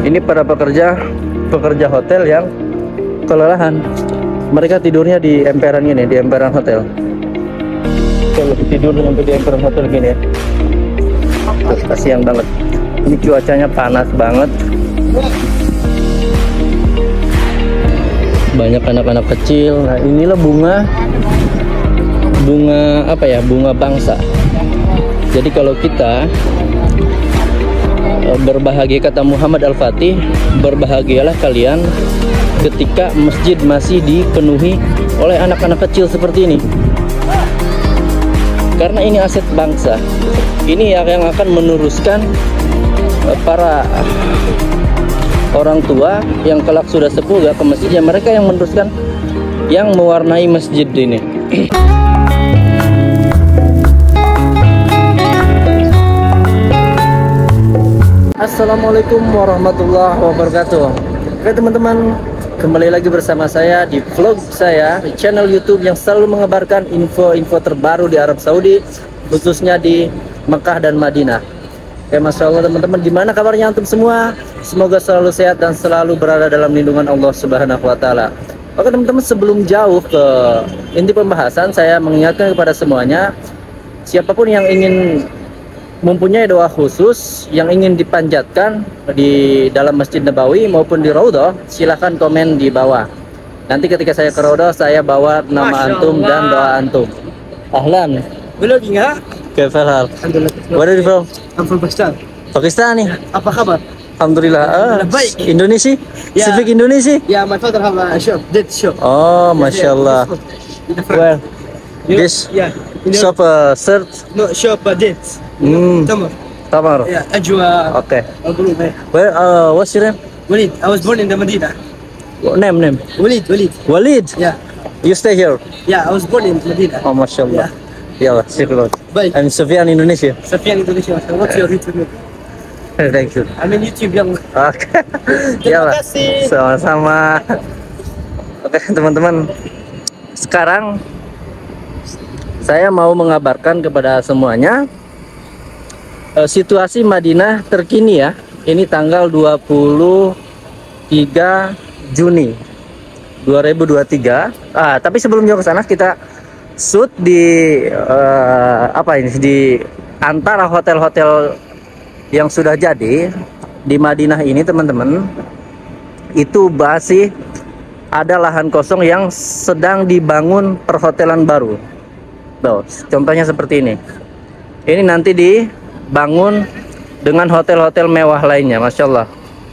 Ini para pekerja hotel yang kelelahan. Mereka tidurnya di emperan gini, di emperan hotel. Kalau tidur sampai di emperan hotel gini ya. Tuh, kasihan banget. Ini cuacanya panas banget. Banyak anak-anak kecil. Nah, inilah bunga apa ya? Bunga bangsa. Jadi kalau kita berbahagia, kata Muhammad Al-Fatih, berbahagialah kalian ketika masjid masih dipenuhi oleh anak-anak kecil seperti ini. Karena ini aset bangsa. Ini yang akan meneruskan para orang tua yang kelak sudah sepuh gak ke masjid, ya mereka yang meneruskan, yang mewarnai masjid ini. Assalamualaikum warahmatullahi wabarakatuh. Oke teman-teman, kembali lagi bersama saya di vlog saya di channel YouTube yang selalu mengabarkan info-info terbaru di Arab Saudi, khususnya di Mekah dan Madinah. Oke, Masya Allah teman-teman, gimana kabarnya antum semua? Semoga selalu sehat dan selalu berada dalam lindungan Allah Subhanahu wa Ta'ala. Oke teman-teman, sebelum jauh ke inti pembahasan, saya mengingatkan kepada semuanya, siapapun yang ingin mempunyai doa khusus yang ingin dipanjatkan di dalam Masjid Nabawi maupun di Raudhah, silahkan komen di bawah. Nanti ketika saya ke Raudhah, saya bawa nama antum dan doa antum. Ahlan. Vlogging ha? Khair hal. Alhamdulillah. Where are you from? I'm from Pakistan. Pakistan nih. Apa kabar? Alhamdulillah. Baik. Indonesia? Ya. Speak Indonesia? Yeah, my father have a shop, did shop. Oh, Masya Allah. In the front. Where? You know? This Yeah. shop shirt. No, shop dates. Tamar. Tamar. Yeah, Ajwa. Okay. Al-Qulub, eh. Where? What's your name? Walid. I was born in the Medina. Name. Walid. Walid. Yeah. You stay here. Yeah, I was born in Medina. Oh, Masya Allah. Yalla, syukur. Baik. I'm Sufyan, Indonesia. Safian Indonesia. What's your YouTube? Thank you. I'm in YouTube yang. Oke. Terima Yalla. kasih. Sama-sama. Oke, teman-teman. Sekarang saya mau mengabarkan kepada semuanya situasi Madinah terkini ya. Ini tanggal 23 Juni 2023. Tapi sebelum jauh ke sana, kita shoot di di antara hotel-hotel yang sudah jadi di Madinah ini, teman-teman. Itu masih ada lahan kosong yang sedang dibangun perhotelan baru. Tuh, contohnya seperti ini. Ini nanti dibangun dengan hotel-hotel mewah lainnya, Masya Allah.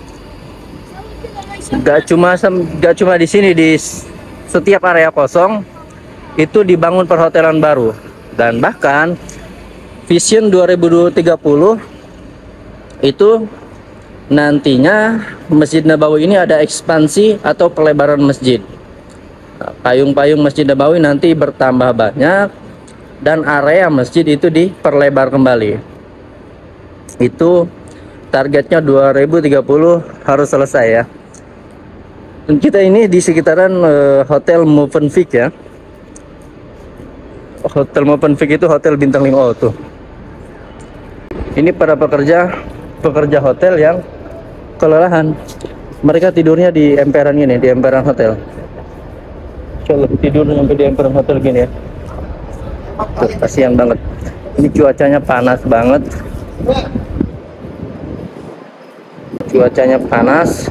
Gak cuma di sini, di setiap area kosong itu dibangun perhotelan baru. Dan bahkan Vision 2030 itu nantinya Masjid Nabawi ini ada ekspansi atau pelebaran masjid. Payung-payung Masjid Nabawi nanti bertambah banyak dan area masjid itu diperlebar kembali. Itu targetnya 2030 harus selesai ya. Dan kita ini di sekitaran Hotel Movenpick ya. Hotel Movenpick itu hotel bintang 5 tuh. Ini para pekerja hotel yang kelelahan. Mereka tidurnya di emperan gini, di emperan hotel. Coba tidur sampai di emperan hotel gini ya. Tuh, kasihan banget. Ini cuacanya panas banget. Cuacanya panas.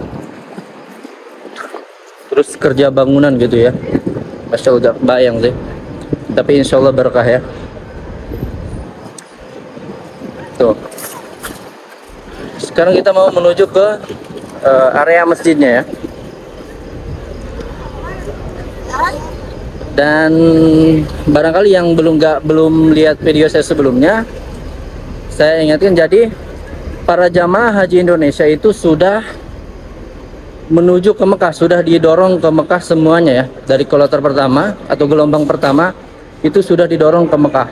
Terus kerja bangunan gitu ya. Masya Allah, bayang sih. Tapi insya Allah berkah ya. Tuh. Sekarang kita mau menuju ke area masjidnya ya. Dan barangkali yang belum lihat video saya sebelumnya, saya ingatkan, jadi para jamaah haji Indonesia itu sudah menuju ke Mekah, sudah didorong ke Mekah semuanya ya. Dari kloter pertama atau gelombang pertama itu sudah didorong ke Mekah.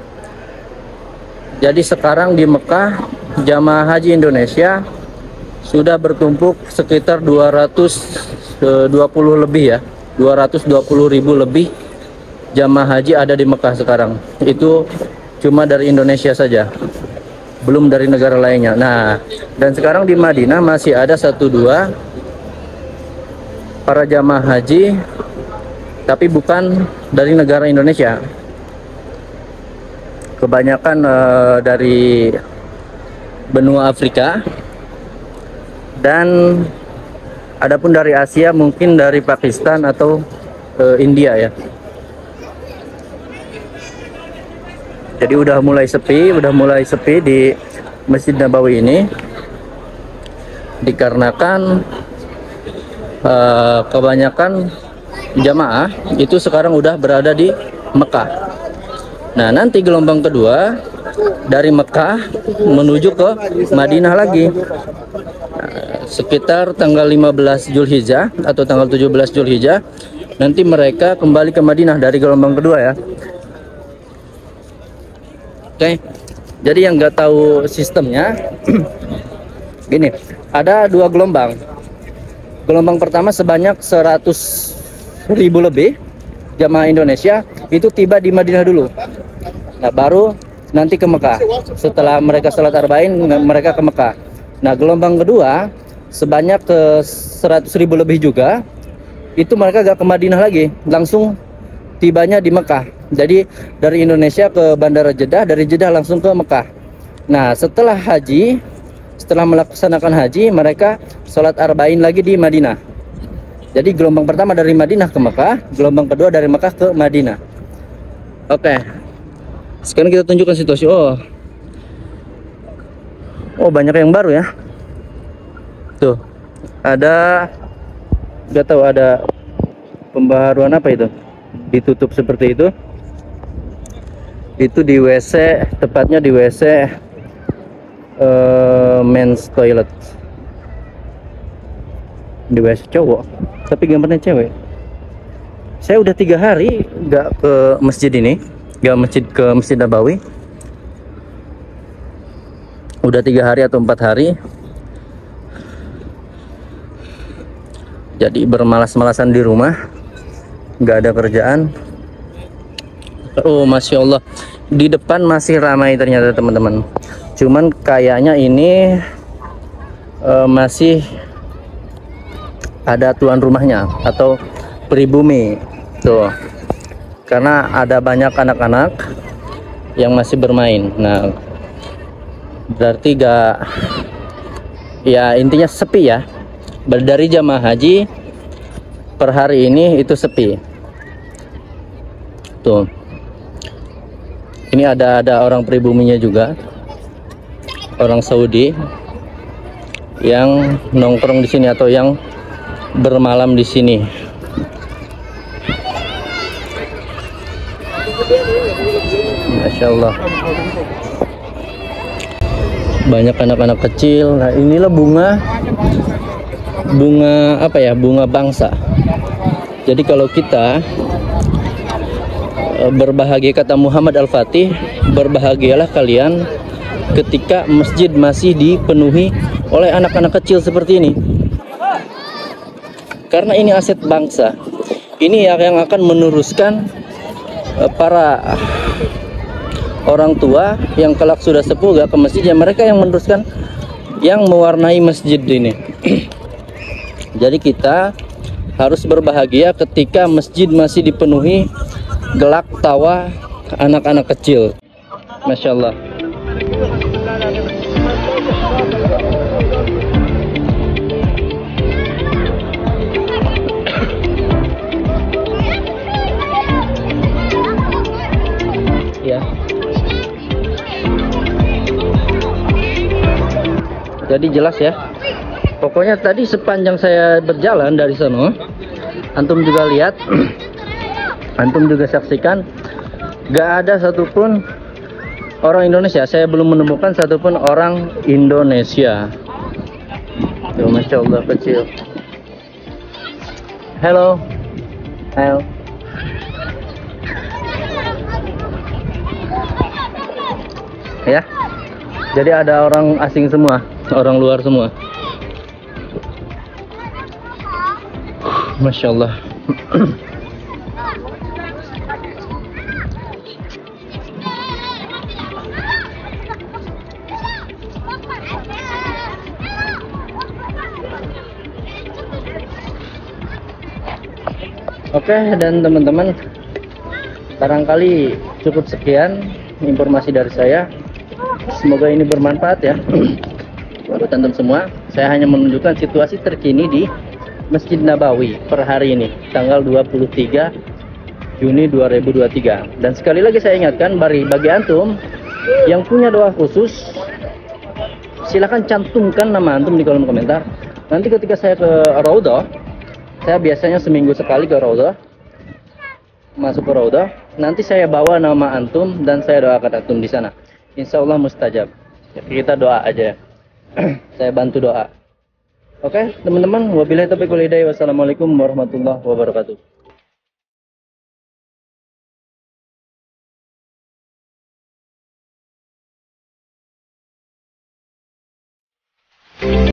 Jadi sekarang di Mekah jamaah haji Indonesia sudah bertumpuk sekitar 220 lebih ya, 220.000 lebih jamaah haji ada di Mekah sekarang. Itu cuma dari Indonesia saja. belum dari negara lainnya. Nah, dan sekarang di Madinah masih ada 1-2 para jamaah haji, tapi bukan dari negara Indonesia. Kebanyakan dari benua Afrika, dan adapun dari Asia mungkin dari Pakistan atau India ya. Jadi udah mulai sepi di Masjid Nabawi ini, dikarenakan kebanyakan jamaah itu sekarang udah berada di Mekah. Nah, nanti gelombang kedua dari Mekah menuju ke Madinah lagi. Nah, sekitar tanggal 15 Zulhijjah atau tanggal 17 Zulhijjah nanti mereka kembali ke Madinah dari gelombang kedua ya. Oke, jadi yang nggak tahu sistemnya, gini, ada 2 gelombang. Gelombang pertama sebanyak 100.000 lebih jamaah Indonesia itu tiba di Madinah dulu. Nah, baru nanti ke Mekah. Setelah mereka sholat arba'in, mereka ke Mekah. Nah, gelombang kedua sebanyak 100.000 lebih juga, itu mereka gak ke Madinah lagi, langsung tibanya di Mekah. Jadi dari Indonesia ke Bandara Jeddah, dari Jeddah langsung ke Mekah. Nah, setelah melaksanakan haji, mereka sholat arba'in lagi di Madinah. Jadi gelombang pertama dari Madinah ke Mekah, gelombang kedua dari Mekah ke Madinah. Oke, sekarang kita tunjukkan situasi. Oh banyak yang baru ya. Tuh, nggak tahu ada pembaharuan apa itu, ditutup seperti itu. Itu di WC, tepatnya di WC men's toilet, di WC cowok tapi gambarnya cewek. Saya udah 3 hari nggak ke masjid ini, ke Masjid Nabawi. Udah 3 hari atau 4 hari. Jadi bermalas-malasan di rumah, nggak ada kerjaan. Oh masya Allah, di depan masih ramai ternyata teman-teman. Cuman kayaknya ini masih ada tuan rumahnya atau pribumi tuh, karena ada banyak anak-anak yang masih bermain. Nah, berarti ya intinya sepi ya. Dari jamaah haji per hari ini itu sepi tuh. Ini ada orang pribuminya juga, orang Saudi yang nongkrong di sini atau yang bermalam di sini. Masya Allah, banyak anak-anak kecil. Nah, inilah bunga apa ya, bunga bangsa. Jadi kalau kita berbahagia, kata Muhammad Al-Fatih, berbahagialah kalian ketika masjid masih dipenuhi oleh anak-anak kecil seperti ini, karena ini aset bangsa. Ini yang akan meneruskan para orang tua yang kelak sudah sepuh gak ke masjid, ya mereka yang meneruskan, yang mewarnai masjid ini. Jadi kita harus berbahagia ketika masjid masih dipenuhi gelak tawa anak-anak kecil. Masya Allah. Ya. Jadi jelas ya. Pokoknya tadi sepanjang saya berjalan dari sana, antum juga lihat, antum juga saksikan, gak ada satupun orang Indonesia. Saya belum menemukan satupun orang Indonesia. Tuh, Masya Allah, kecil. Hello. Hello. Ya. Jadi ada orang asing semua, orang luar semua. Masya Allah. Oke, dan teman-teman, barangkali cukup sekian informasi dari saya. Semoga ini bermanfaat ya buat antum semua. Saya hanya menunjukkan situasi terkini di Masjid Nabawi per hari ini, tanggal 23 Juni 2023. Dan sekali lagi saya ingatkan, bagi antum yang punya doa khusus, silahkan cantumkan nama antum di kolom komentar. Nanti ketika saya ke Raudhah, saya biasanya seminggu sekali ke Raudhah, masuk ke Raudhah, nanti saya bawa nama antum dan saya doakan antum di sana. Insya Allah mustajab. Kita doa aja. Saya bantu doa. Oke, teman-teman, wabillahi taufiq wal hidayah. Wassalamualaikum warahmatullahi wabarakatuh.